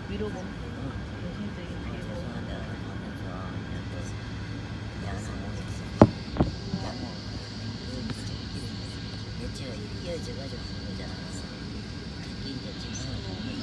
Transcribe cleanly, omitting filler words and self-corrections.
위로고 정신적인 피로. 죄송하다 하면서 양을 먹었어. 양 며칠 이어져가지고 하는 거잖아. 특히 이제 지금